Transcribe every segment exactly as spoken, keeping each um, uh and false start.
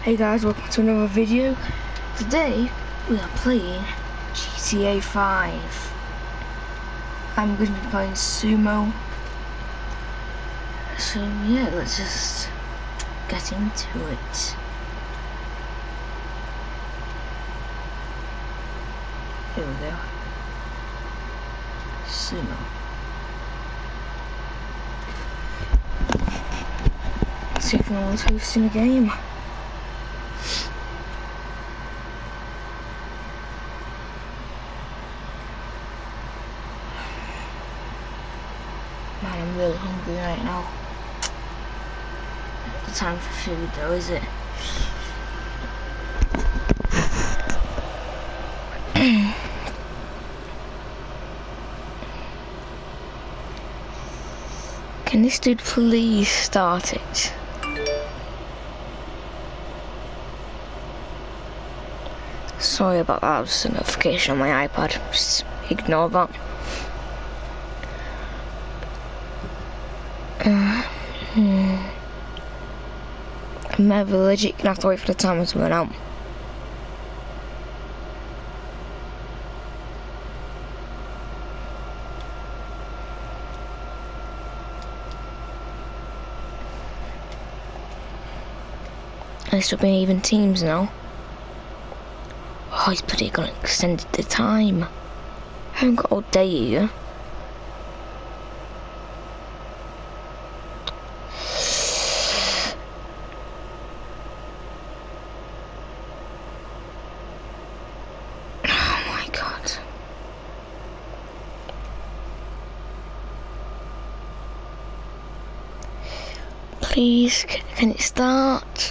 Hey guys, welcome to another video. Today we are playing G T A five. I'm going to be playing Sumo. So yeah, let's just get into it. Here we go. Sumo. Let's see if no one's hosting a game. Man, I'm really hungry right now. Not the time for food though, is it? Can this dude please start it? Sorry about that, was a notification on my iPad. Just ignore that. Uh, hmm. I'm never legit gonna have to wait for the timer to run out. At least we've been even teams now. Oh, he's pretty gonna extend the time. I haven't got all day here. Oh my god. Please, can it start?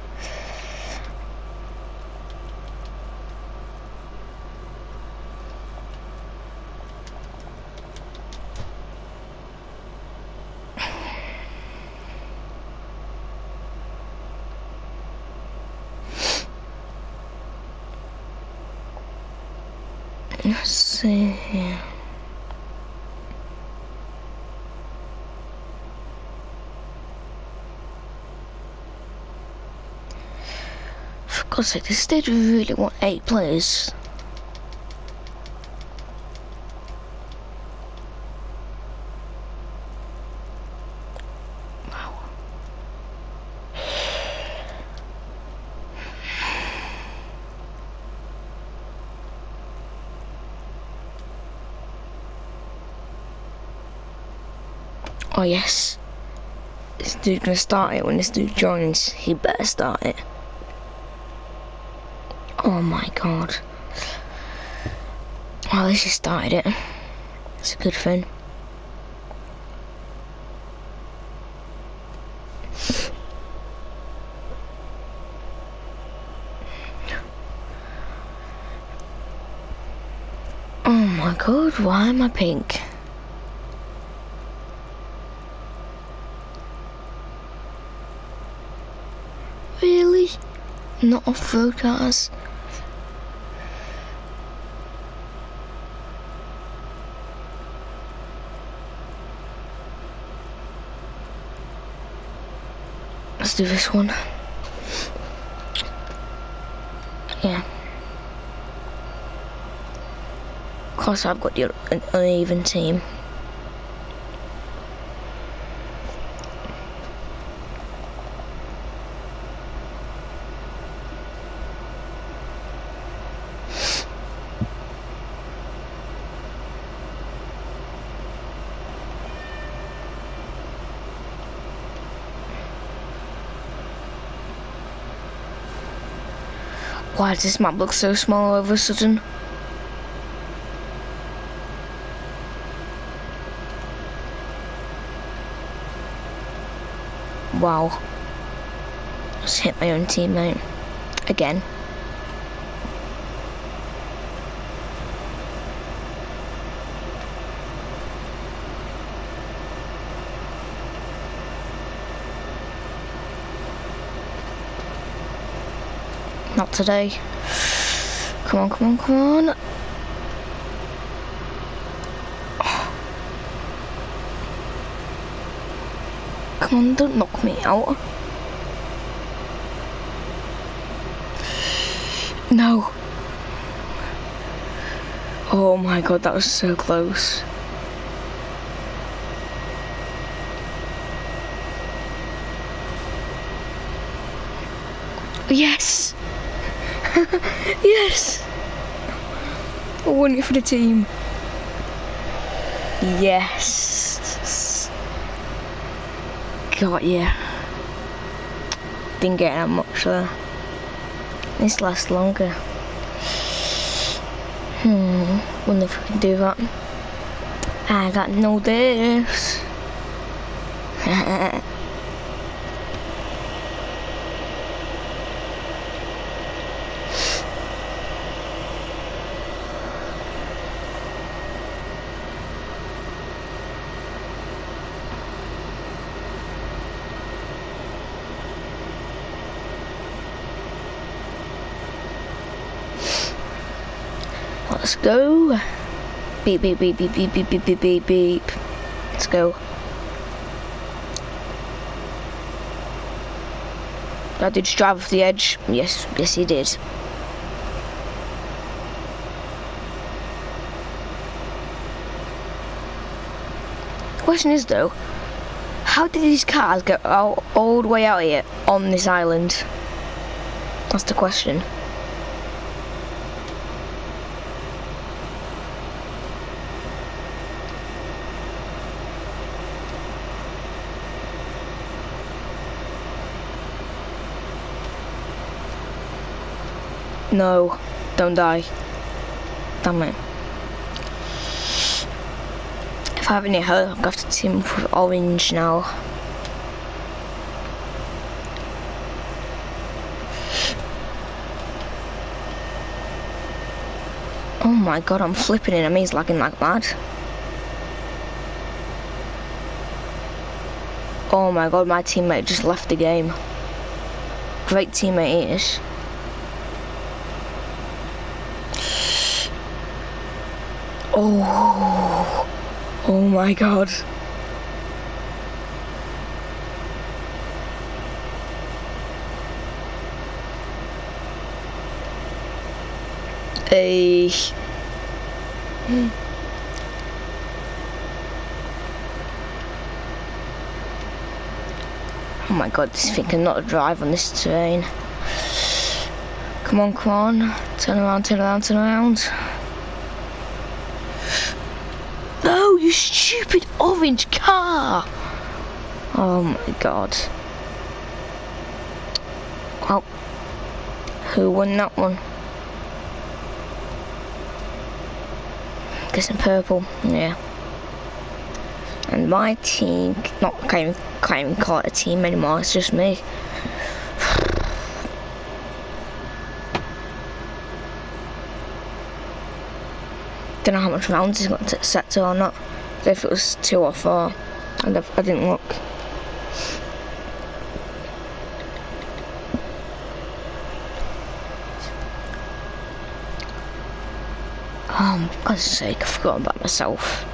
Let's see here. For God's sake, this stage we really want eight players. Wow. Oh yes, this dude gonna start it. When this dude joins, he better start it. Oh my god. Well, at least he started it. It's a good thing. Oh my god, why am I pink? Really? Not off-road cars? Let's do this one. Yeah. Of course I've got the an uneven team. Why does this map look so small all of a sudden? Wow. Just hit my own teammate. Again. Not today. Come on, come on, come on. Come on, don't knock me out. No. Oh my god, that was so close. Yes! Yes! I won it for the team. Yes! Got ya. Didn't get that much though. This lasts longer. Hmm, wonder if I can do that. I got no this. Let's go. Beep, beep, beep, beep, beep, beep, beep, beep, beep, beep. Let's go. Did I just drive off the edge? Yes, yes he did. The question is though, how did these cars get all, all the way out here on this island? That's the question. No, don't die. Damn it. If I have any hope, I'm going to have to team up with Orange now. Oh my god, I'm flipping it. I mean, he's lagging like mad. Oh my god, my teammate just left the game. Great teammate he is. Oh, oh my god. Hey. Oh my god, this thing cannot drive on this terrain. Come on, come on. Turn around, turn around, turn around. No, you stupid orange car! Oh my god. Well, who won that one? Guessing purple, yeah. And my team, not can't even, can't even call it a team anymore, it's just me. Don't know how much rounds he's got to set to or not. If it was two or four, and I, I didn't look. Oh, for God's sake, I forgot about myself.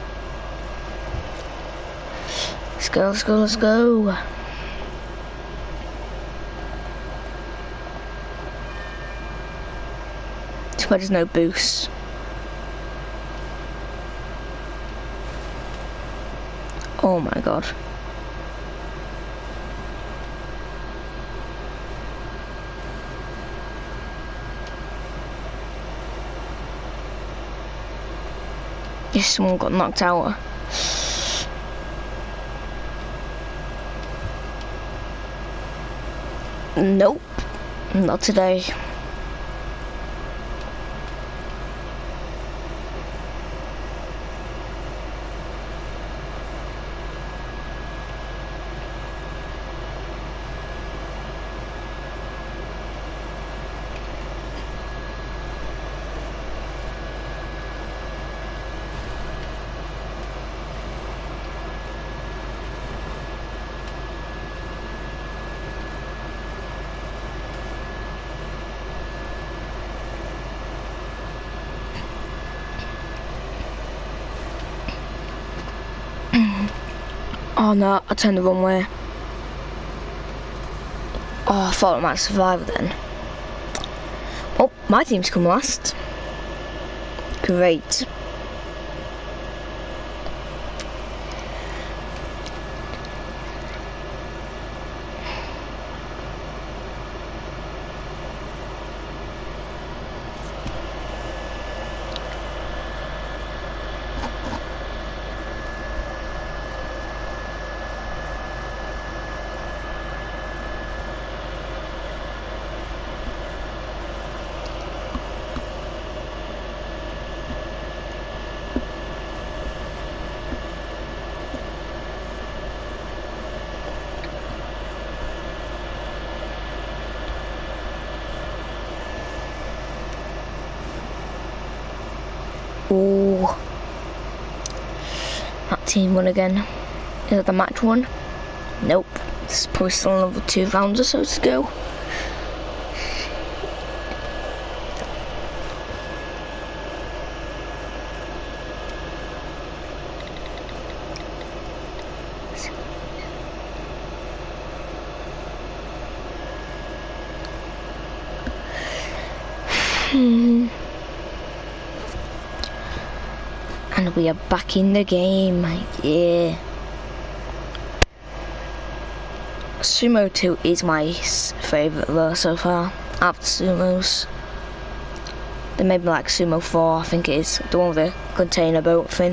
Let's go, let's go, let's go. Too bad there's no boost. Oh my god. Yes, someone got knocked out. Nope, not today. Oh no, I turned the wrong way. Oh, I thought I might survive then. Oh, My team's come last. Great. Oh, that team won again. Is that the match one? Nope. It's probably still another two rounds or so to go. Hmm. And we are back in the game, yeah. Sumo two is my favourite though so far, out of the Sumos. Then maybe like Sumo four, I think it is, the one with the container boat thing.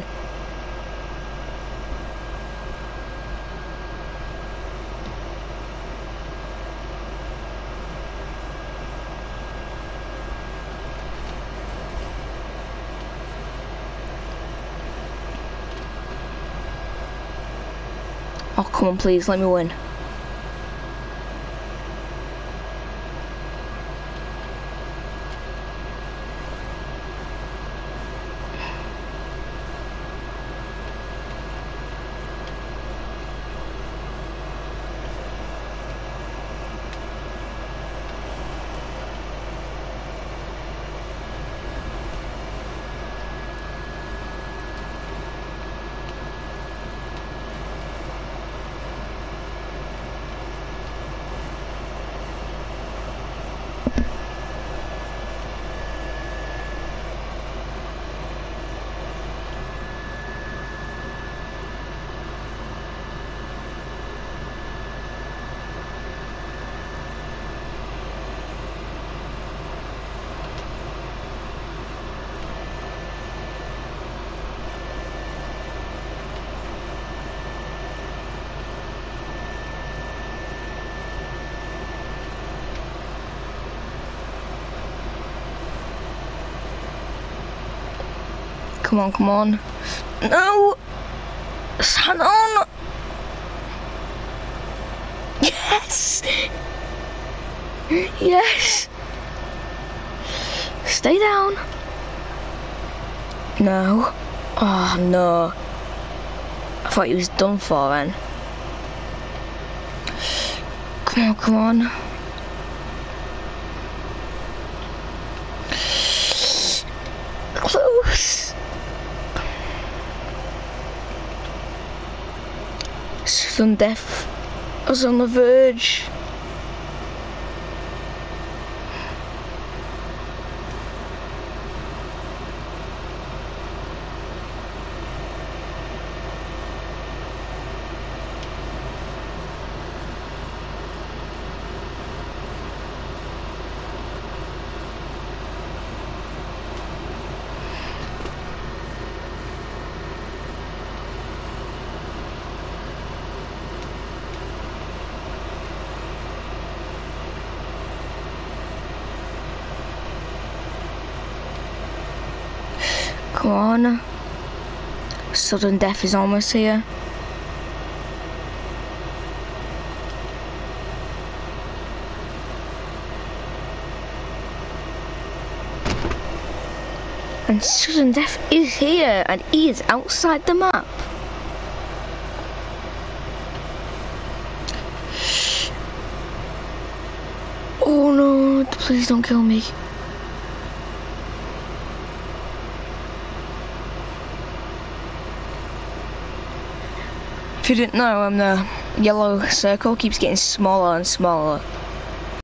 Oh, come on, please, let me win. Come on, come on. No! Sanon! Yes! Yes! Stay down. No. Oh, no. I thought he was done for then. Come on, come on. Close. Sudden death. I was on the verge. Come on. Sudden death is almost here. And sudden death is here, and he is outside the map. Oh no, please don't kill me. If you didn't know, um, the yellow circle keeps getting smaller and smaller.